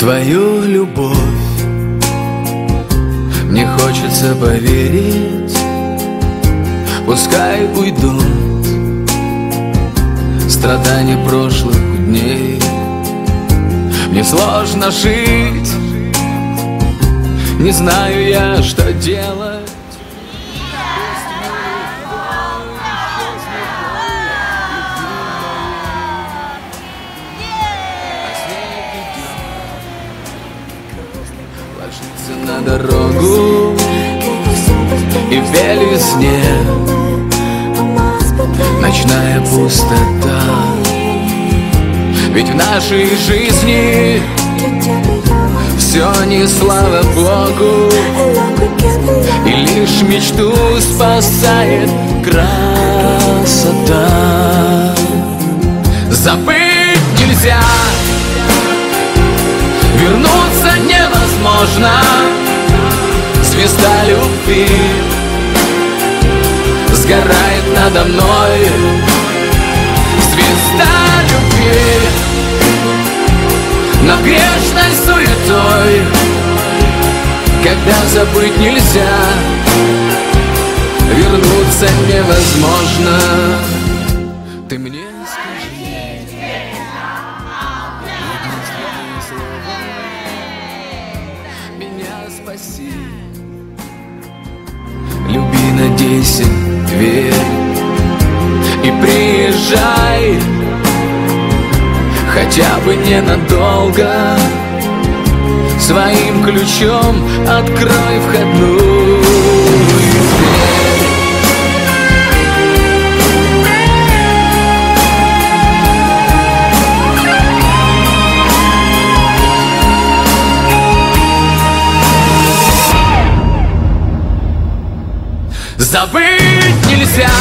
твою любовь мне хочется поверить. Пускай уйдут страдания прошлых дней. Мне сложно жить, не знаю я, что делать. Ложится на дорогу и в белизне ночная пустота. Ведь в нашей жизни все не слава Богу, и лишь мечту спасает красота. Забыть нельзя, вернуться невозможно. Звезда любви сгорает надо мной. Звезда любви над грешной суетой. Когда забыть нельзя, вернуться невозможно. Ты мне скажи единственные слова, меня спаси. Люби, надейся, верь и приезжай, хотя бы ненадолго. Своим ключом открой входную дверь. Забыть нельзя,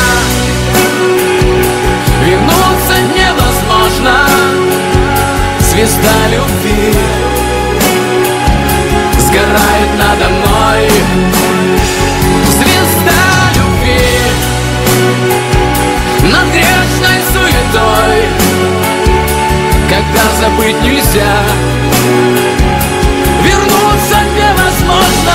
вернуться невозможно. Звезда любви сгорает надо мной. Звезда любви над грешной суетой. Когда забыть нельзя, вернуться невозможно.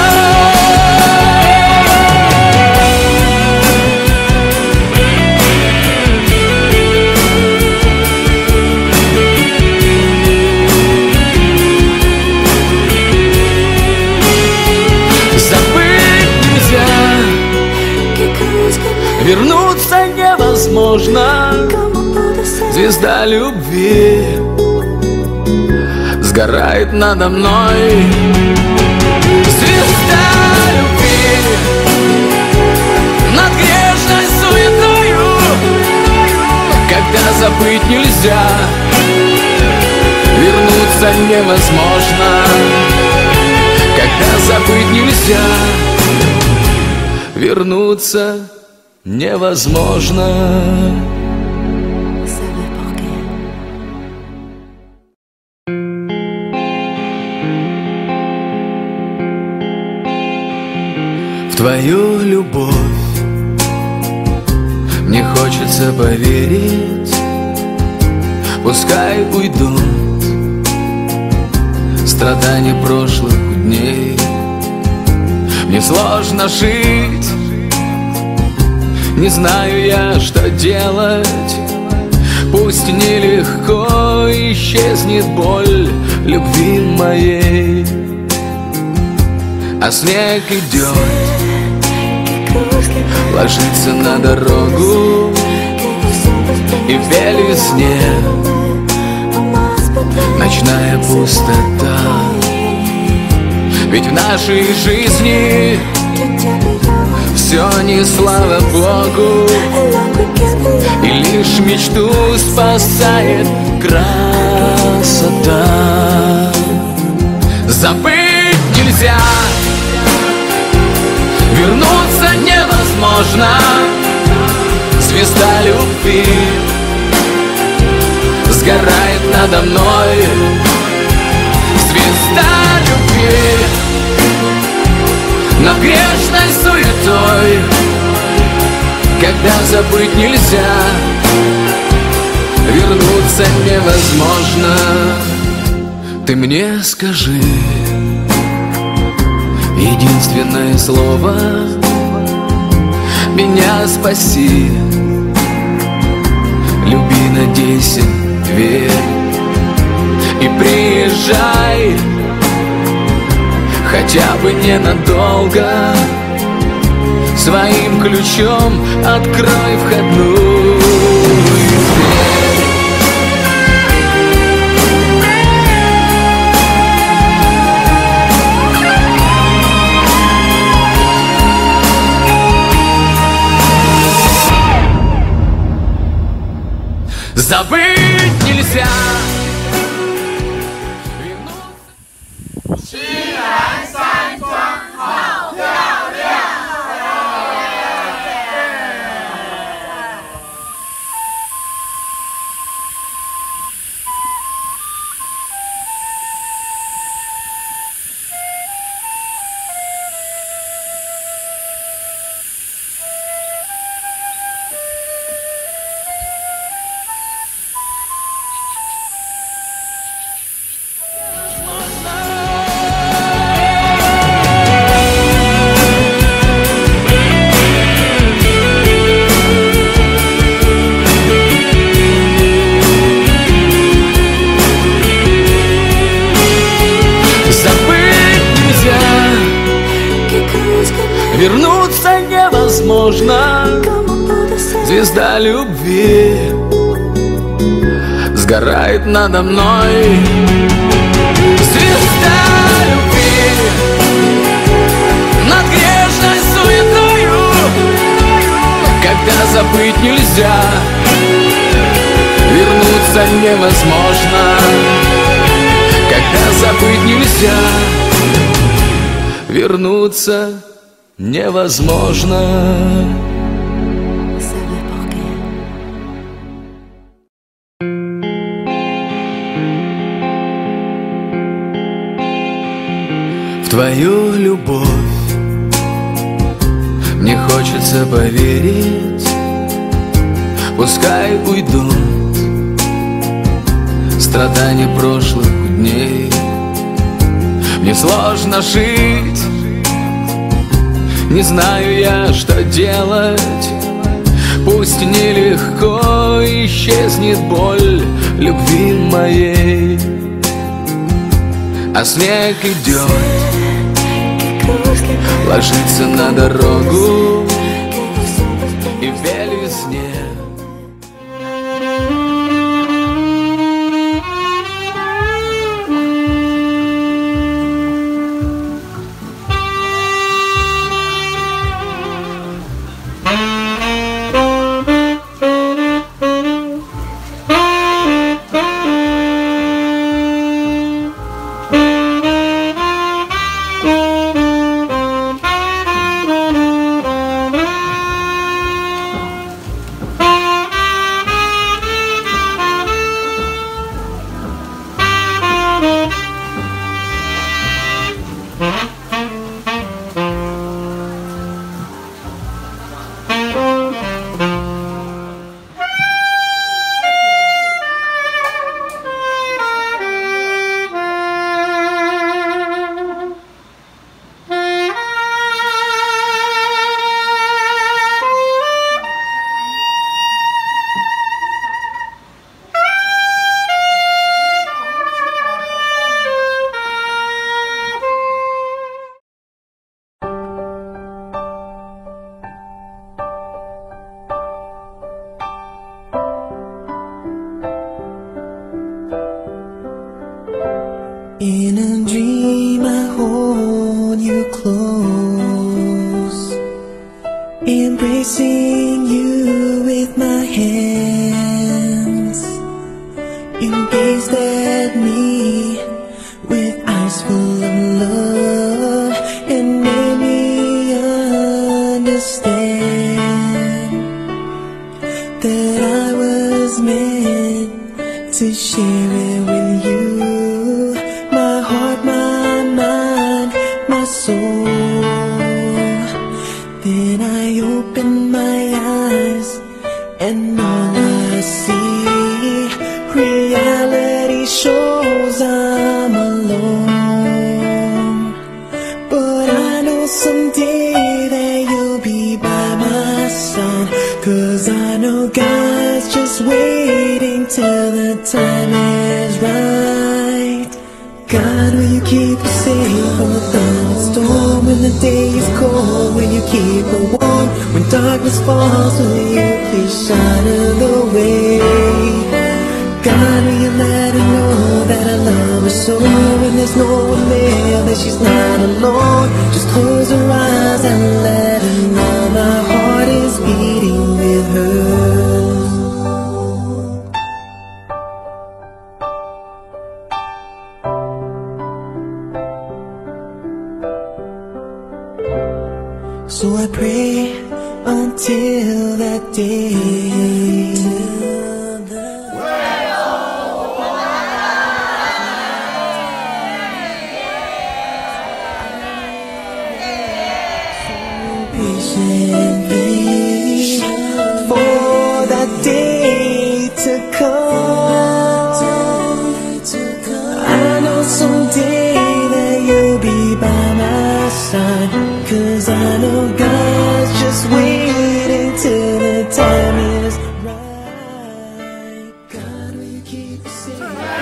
Вернуться невозможно. Звезда любви сгорает надо мной. Звезда любви над грешной суетою. Когда забыть нельзя, вернуться невозможно. Когда забыть нельзя, вернуться невозможно. В твою любовь мне хочется поверить. Пускай уйдут страдания прошлых дней. Мне сложно жить, не знаю я, что делать. Пусть нелегко исчезнет боль любви моей, а снег идет, ложится на дорогу и в белизне ночная пустота. Ведь в нашей жизни все не слава Богу, и лишь мечту спасает красота. Забыть нельзя, вернуться невозможно. Звезда любви сгорает надо мной. Звезда любви над грешной суетой. Когда забыть нельзя, вернуться невозможно. Ты мне скажи единственное слово, меня спаси. Люби, надейся, верь и приезжай, хотя бы ненадолго. Своим ключом открой входную дверь. Забыть нельзя. Вернуться невозможно. Звезда любви сгорает надо мной. Звезда любви над грешной суетою. Когда забыть нельзя, вернуться невозможно. Когда забыть нельзя, вернуться невозможно. В твою любовь мне хочется поверить. Пускай уйдут страдания прошлых дней. Мне сложно жить, не знаю я, что делать. Пусть нелегко исчезнет боль любви моей. А снег идет, ложится на дорогу и в белизне. In a dream I hold you close, embracing you with my hands. You gazed at me with eyes full of love and made me understand that I was meant to share it with you. My heart, my mind, my soul. Then I open my eyes and all I see, reality shows I'm know God's just waiting till the time is right. God, will you keep us safe from the thunderstorm? When the day is cold, will you keep her warm? When darkness falls, will you please shine her the way? God, will you let her know that I love her so? When there's no one there, that she's not alone. Just close her eyes and let her know my heart is beating with hers. So I pray until that day. Patiently for that day to come. I know someday that you'll be by my side, 'cause I know God's just waiting till the time is right. God, will you keep us safe?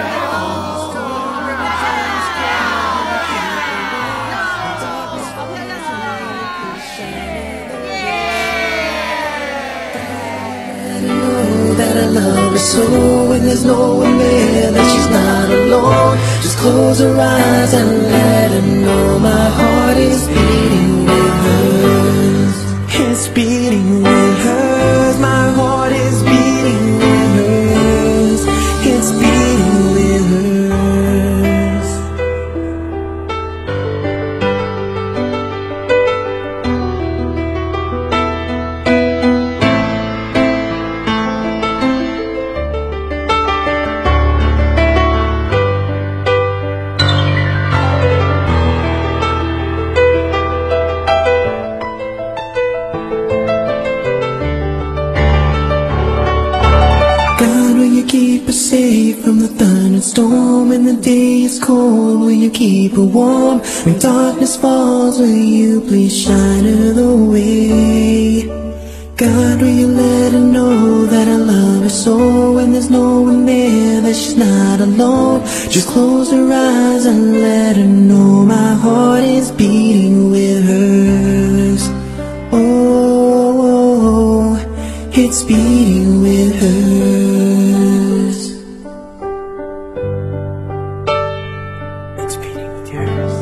That I love her so, when there's no one there, that she's not alone. Just close her eyes and let her know my heart is beating with hers. It's beating with hers. My heart is beating with hers. It's beating with hers. God, will you keep us safe from the thunderstorm? When the day is cold, will you keep her warm? When darkness falls, will you please shine her the way? God, will you let her know that I love her so? When there's no one there, that she's not alone. Just close her eyes and let her know my heart is beating with hers. Oh, it's beating with hers. It's beating with yours.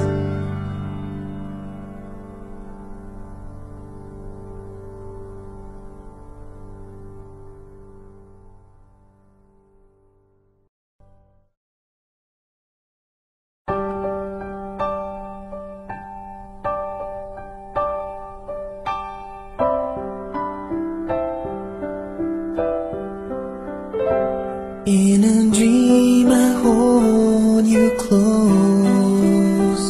In a dream I hold you close,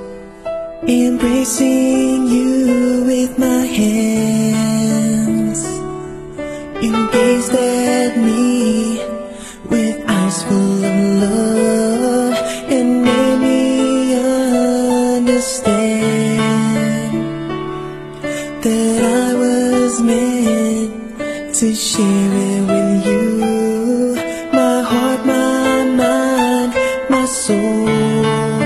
embracing you with my hands. You gazed at me with eyes full of love and made me understand that I was meant to share it with you. My heart, my mind, my soul.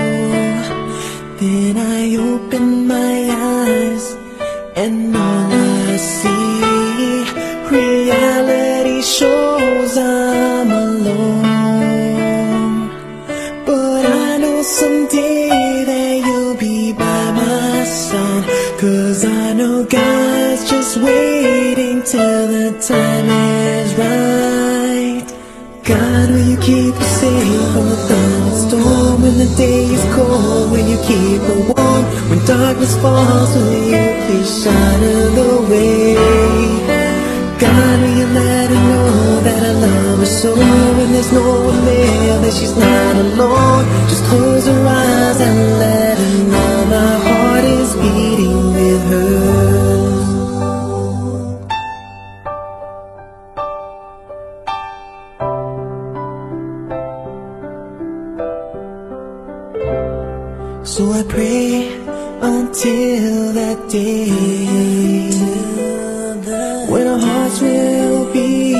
Then I opened my eyes and all I see, reality shows I'm alone. But I know someday that you'll be by my side, 'cause I know God's just waiting till the time is right. God, will you keep us safe from the thunderstorm? When the day is cold, will you keep her warm? When darkness falls, will you please shine her the way? God, will you let her know that I love her so? When there's no one there, that she's not alone. Just close her eyes and let her know my heart is beating with hers. So I pray until that day when our hearts will be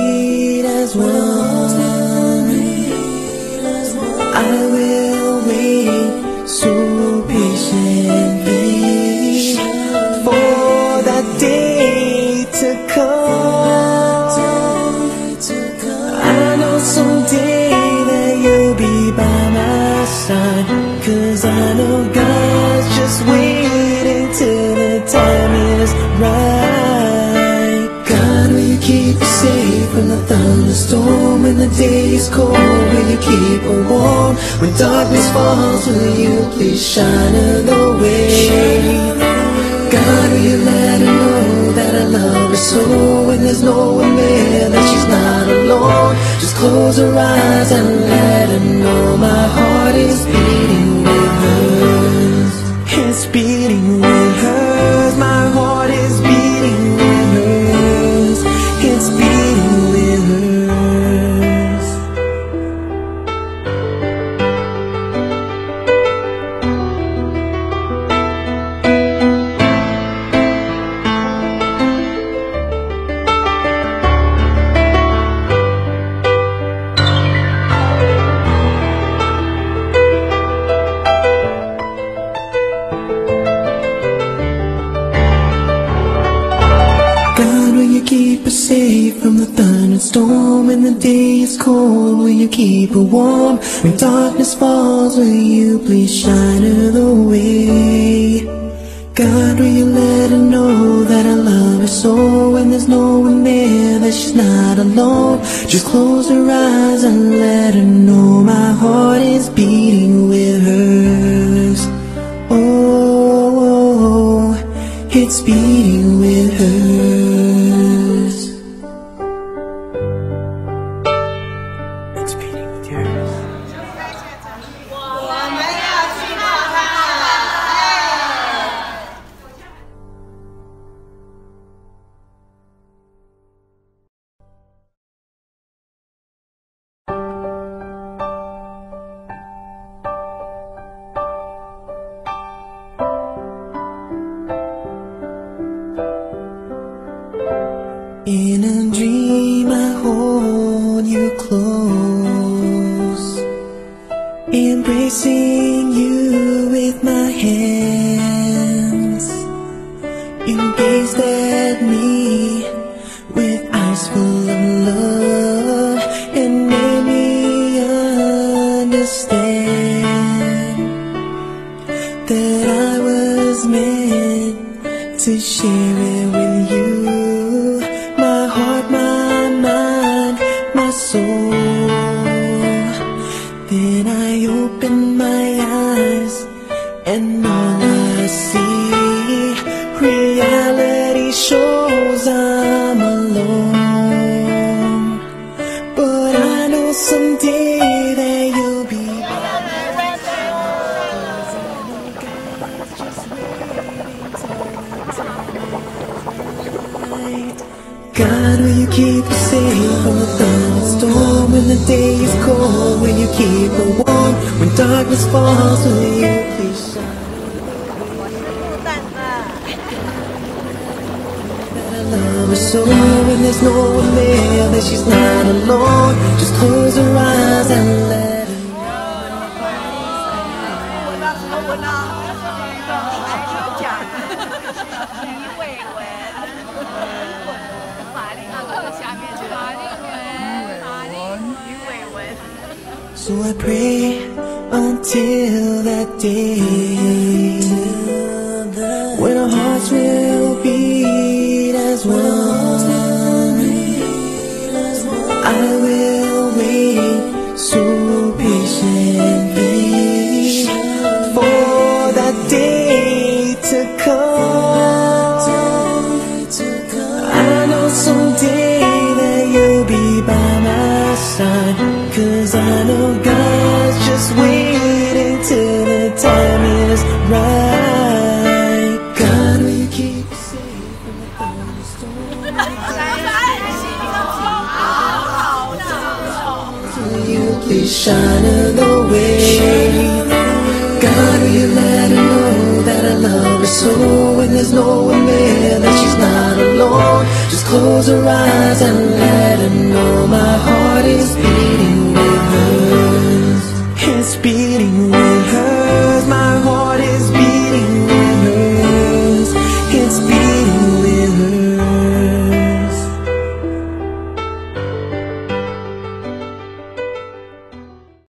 side, 'cause I know God's just waiting till the time is right. God, will you keep us safe from the thunderstorm? When the day is cold, will you keep her warm? When darkness falls, will you please shine her the way? God, will you let her know that I love her so? When there's no one there, that she's not alone. Just close her eyes and let her know my heart is beating with hers. It's beating with hers. My heart is beating with hers. It's beating with hers. God, will you keep her safe from the thunderstorm? When the day is cold, will you keep her warm? When darkness falls, will you please shine her the way? God, will you let her know that I love her so? When there's no one there, that she's not alone. Just close her eyes and let her know my heart is beating with hers. Oh, it's beating with hers. It's beating with yours. 我们要去冒泡了。In a dream I hold you close, embracing you with my hands. You gazed at me with eyes full of love and made me understand that I was meant to share it with you. My heart, my mind, my soul. Then I opened my eyes and all I see, reality shows I'm alone. But I know someday that you'll be back. God, will you keep us safe from the thunderstorm? When the day is cold, will you keep her warm? When darkness falls, will you please shine? That I love her so. When there's no one there, that she's not alone. Just close her eyes and let her know. 下面就马丽鱼尾纹。 So I pray until that day when our hearts will beat as one. I will wait so patiently for that day to come. I know someday that you'll be by my side, 'cause I know God's just waiting till the time is right. God, will you keep us safe from the thunderstorm? Will you please shine her the way? God, will you let her know that I love her so? When there's no one there, that she's not alone. Just close her eyes and let her know my heart is beating.